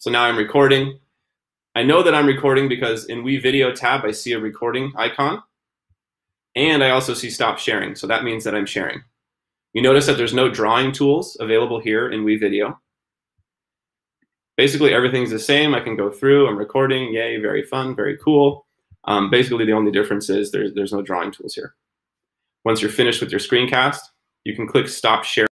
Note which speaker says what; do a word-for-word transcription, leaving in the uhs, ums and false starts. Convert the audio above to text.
Speaker 1: So now I'm recording. I know that I'm recording because in wevideo tab, I see a recording icon. And I also see stop sharing. So that means that I'm sharing. You notice that there's no drawing tools available here in wevideo. Basically, everything's the same. I can go through, I'm recording, yay, very fun, very cool. Um, basically, the only difference is there's, there's no drawing tools here. Once you're finished with your screencast, you can click stop sharing.